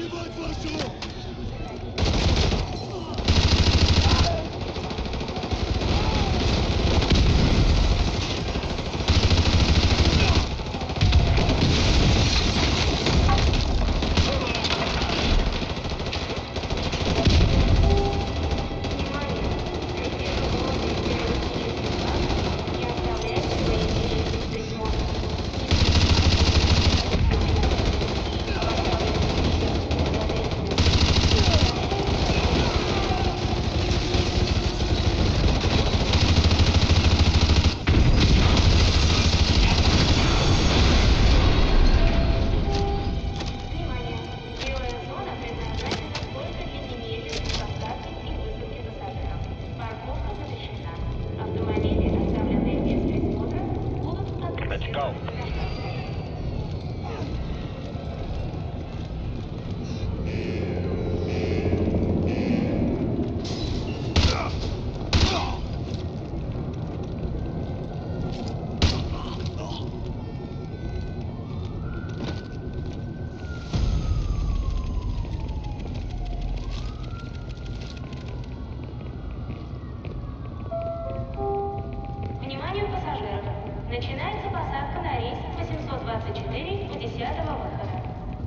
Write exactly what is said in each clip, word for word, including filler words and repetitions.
Начинается посадка на рейс восемьсот двадцать четыре у десятого выхода.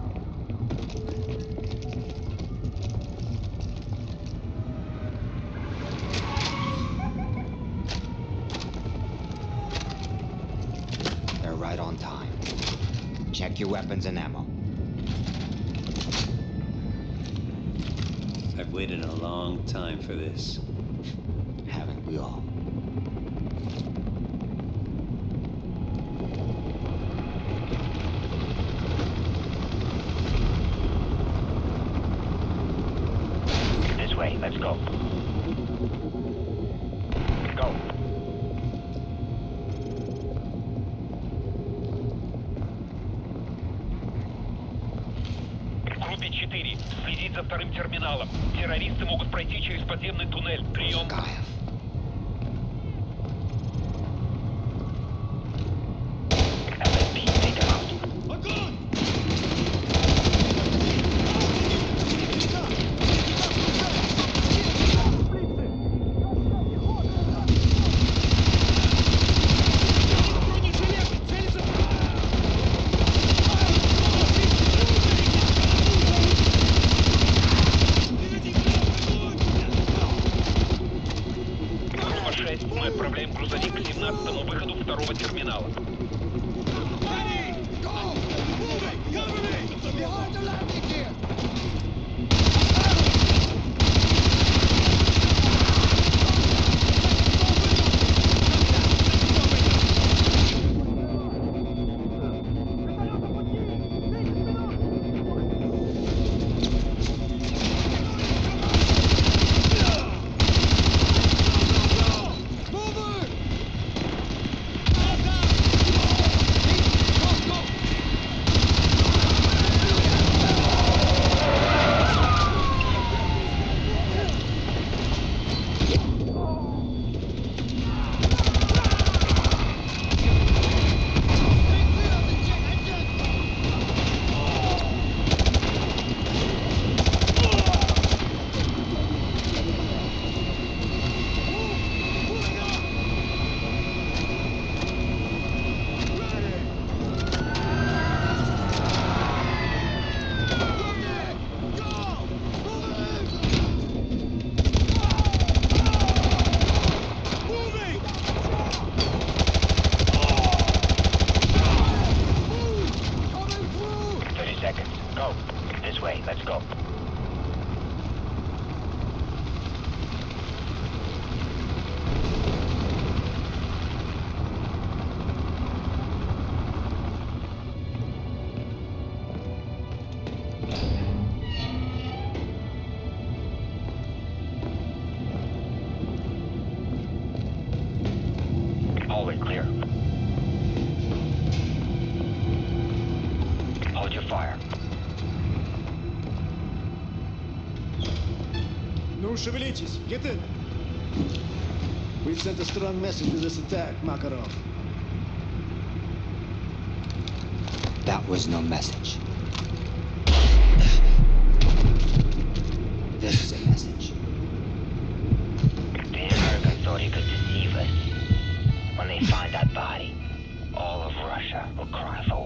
They're right on time. Check your weapons and ammo. I've waited a long time for this. Haven't we all? This way, let's go. Go. Группе четыре. Следить за вторым терминалом. Террористы могут пройти через подземный туннель. Прием. Gaev. L S P, take them out. Мы отправляем грузовик к семнадцатому выходу второго терминала. thirty seconds. Go. This way, let's go. Hallway clear. Hold your fire. Ну, шевелитесь, get in. We've sent a strong message with this attack, Makarov. That was no message. This is a message. The American thought he could deceive us. When they find that body, all of Russia will cry for